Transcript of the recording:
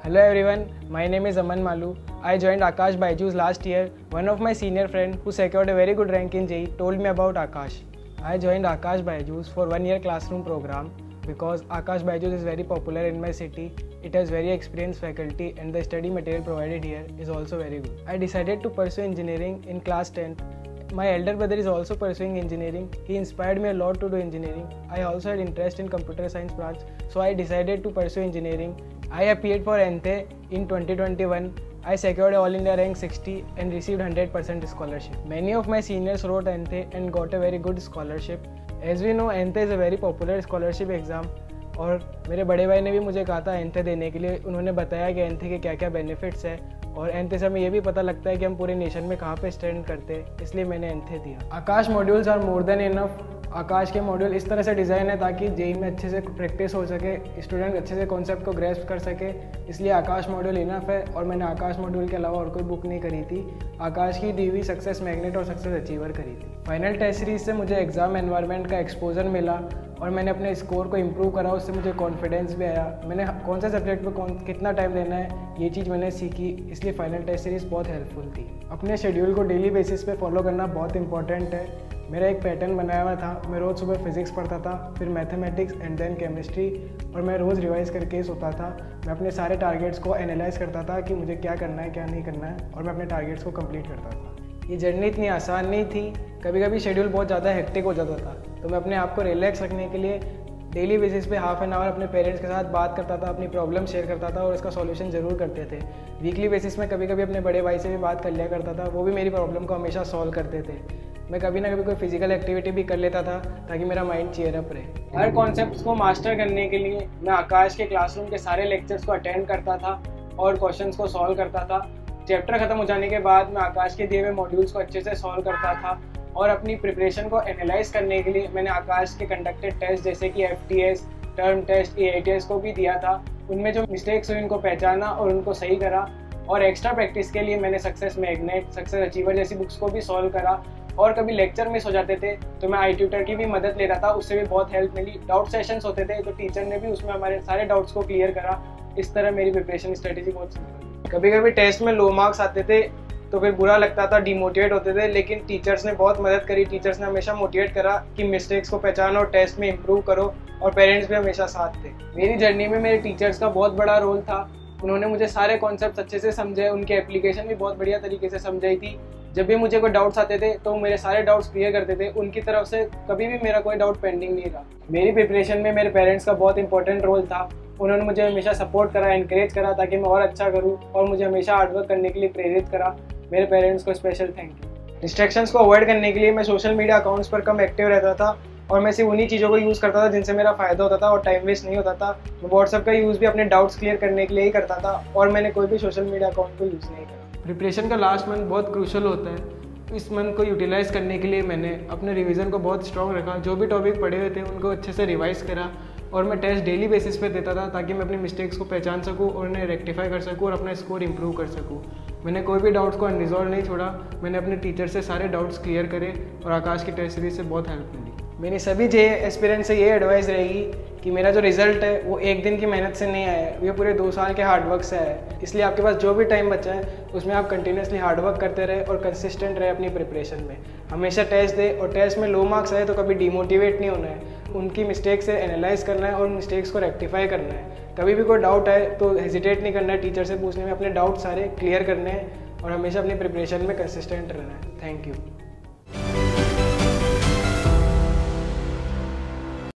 Hello everyone, my name is Aman Malu. I joined Akash Byju's last year. One of my senior friend who secured a very good rank in JEE told me about Akash. I joined Akash Byju's for 1 year classroom program because Akash Byju's is very popular in my city. It has very experienced faculty and the study material provided here is also very good. I decided to pursue engineering in class 10th. My elder brother is also pursuing engineering. He inspired me a lot to do engineering. I also had interest in computer science branch, so I decided to pursue engineering. I appeared for NTHE in 2021. I secured All India rank 60 and received 100% scholarship. Many of my seniors wrote NTHE and got a very good scholarship. As we know, NTHE is a very popular scholarship exam. और मेरे बड़े भाई ने भी मुझे कहा था NTHE देने के लिए. उन्होंने बताया कि NTHE के क्या क्या बेनिफिट्स है और NTHE से हमें ये भी पता लगता है कि हम पूरे नेशन में कहाँ पे स्टैंड करते हैं, इसलिए मैंने NTHE दिया. Aakash modules are more than enough. Aakash के मॉड्यूल इस तरह से डिज़ाइन है ताकि जेई में अच्छे से प्रैक्टिस हो सके, स्टूडेंट अच्छे से कॉन्सेप्ट को ग्रेस्प कर सके, इसलिए आकाश मॉड्यूल इनफ है. और मैंने आकाश मॉड्यूल के अलावा और कोई बुक नहीं करी थी. आकाश की दी हुई सक्सेस मैग्नेट और सक्सेस अचीवर करी थी. फाइनल टेस्ट सीरीज से मुझे एग्जाम एनवायरनमेंट का एक्सपोजर मिला और मैंने अपने स्कोर को इम्प्रूव करा. उससे मुझे कॉन्फिडेंस भी आया. मैंने कौन से सब्जेक्ट पे कितना टाइम देना है ये चीज़ मैंने सीखी, इसलिए फाइनल टेस्ट सीरीज़ बहुत हेल्पफुल थी. अपने शेड्यूल को डेली बेसिस पे फॉलो करना बहुत इंपॉर्टेंट है. मेरा एक पैटर्न बनाया हुआ था. मैं रोज़ सुबह फिजिक्स पढ़ता था, फिर मैथमेटिक्स एंड देन केमिस्ट्री, और मैं रोज़ रिवाइज़ करके सोता था. मैं अपने सारे टारगेट्स को एनालाइज करता था कि मुझे क्या करना है क्या नहीं करना है, और मैं अपने टारगेट्स को कंप्लीट करता था. ये जर्नी इतनी आसान नहीं थी. कभी कभी शेड्यूल बहुत ज़्यादा हेक्टिक हो जाता था, तो मैं अपने आप को रिलैक्स रखने के लिए डेली बेसिस पे हाफ एन आवर अपने पेरेंट्स के साथ बात करता था, अपनी प्रॉब्लम शेयर करता था और इसका सॉल्यूशन ज़रूर करते थे. वीकली बेसिस में कभी कभी अपने बड़े भाई से भी बात कर लिया करता था. वो भी मेरी प्रॉब्लम को हमेशा सॉल्व करते थे. मैं कभी ना कभी कोई फिजिकल एक्टिविटी भी कर लेता था ताकि मेरा माइंड चीयर अप रहे. हर कॉन्सेप्ट को मास्टर करने के लिए मैं आकाश के क्लासरूम के सारे लेक्चर्स को अटेंड करता था और क्वेश्चंस को सॉल्व करता था. चैप्टर खत्म हो जाने के बाद मैं आकाश के दिए हुए मॉड्यूल्स को अच्छे से सॉल्व करता था और अपनी प्रिपरेशन को एनालाइज करने के लिए मैंने आकाश के कंडक्टेड टेस्ट जैसे कि FTS, टर्म टेस्ट, AITS को भी दिया था. उनमें जो मिस्टेक्स हुई उनको पहचाना और उनको सही करा. और एक्स्ट्रा प्रैक्टिस के लिए मैंने सक्सेस मैग्नेट, सक्सेस अचीवर जैसी बुक्स को भी सॉल्व करा. और कभी लेक्चर मिस हो जाते थे तो मैं आई ट्यूटर की भी मदद लेता था, उससे भी बहुत हेल्प मिली. डाउट सेशंस होते थे तो टीचर ने भी उसमें हमारे सारे डाउट्स को क्लियर करा. इस तरह मेरी प्रिपरेशन स्ट्रेटेजी बहुत सिंपल. कभी कभी टेस्ट में लो मार्क्स आते थे तो फिर बुरा लगता था, डिमोटिवेट होते थे, लेकिन टीचर्स ने बहुत मदद करी. टीचर्स ने हमेशा मोटिवेट करा कि मिस्टेक्स को पहचानो और टेस्ट में इम्प्रूव करो, और पेरेंट्स भी हमेशा साथ थे. मेरी जर्नी में मेरे टीचर्स का बहुत बड़ा रोल था. उन्होंने मुझे सारे कॉन्सेप्ट अच्छे से समझे, उनके एप्लीकेशन भी बहुत बढ़िया तरीके से समझाई थी. जब भी मुझे कोई डाउट्स आते थे तो मेरे सारे डाउट्स क्लियर करते थे. उनकी तरफ से कभी भी मेरा कोई डाउट पेंडिंग नहीं रहा. मेरी प्रिपरेशन में मेरे पेरेंट्स का बहुत इंपॉर्टेंट रोल था. उन्होंने मुझे हमेशा सपोर्ट करा, एनकरेज करा ताकि मैं और अच्छा करूं, और मुझे हमेशा हार्डवर्क करने के लिए प्रेरित करा. मेरे पेरेंट्स को स्पेशल थैंक यू. डिस्ट्रैक्शंस को अवॉइड करने के लिए मैं सोशल मीडिया अकाउंट्स पर कम एक्टिव रहता था और मैं सिर्फ उन्हीं चीज़ों को यूज़ करता था जिनसे मेरा फ़ायदा होता था और टाइम वेस्ट नहीं होता था. मैं व्हाट्सएप का यूज़ भी अपने डाउट्स क्लियर करने के लिए ही करता था, और मैंने कोई भी सोशल मीडिया अकाउंट को यूज़ नहीं करा. प्रिपरेशन का लास्ट मंथ बहुत क्रूशल होता है. इस मंथ को यूटिलाइज़ करने के लिए मैंने अपने रिवीजन को बहुत स्ट्रॉन्ग रखा. जो भी टॉपिक पढ़े हुए थे उनको अच्छे से रिवाइज़ करा, और मैं टेस्ट डेली बेसिस पे देता था ताकि मैं अपनी मिस्टेक्स को पहचान सकूं और उन्हें रेक्टिफाई कर सकूं और अपना स्कोर इंप्रूव कर सकूं. मैंने कोई भी डाउट्स को अनरिजॉल्व नहीं छोड़ा. मैंने अपने टीचर से सारे डाउट्स क्लियर करे और आकाश की टेस्ट सीरीज से बहुत हेल्प मिली. मेरी सभी जे एस्पिरेंट से ये एडवाइस रहेगी कि मेरा जो रिजल्ट है वो एक दिन की मेहनत से नहीं आया है, ये पूरे 2 साल के हार्डवर्क से आया है. इसलिए आपके पास जो भी टाइम बचा है उसमें आप कंटिन्यूसली हार्डवर्क करते रहे और कंसिस्टेंट रहे अपनी प्रिपरेशन में. हमेशा टेस्ट दे, और टेस्ट में लो मार्क्स आए तो कभी डिमोटिवेट नहीं होना है. उनकी मिस्टेक से एनालाइज करना है और उन मिस्टेक्स को रेक्टिफाई करना है. कभी भी कोई डाउट आए तो हेजिटेट नहीं करना है टीचर से पूछने में. अपने डाउट सारे क्लियर करने हैं और हमेशा अपनी प्रिपरेशन में कंसिस्टेंट रहना है. Thank you.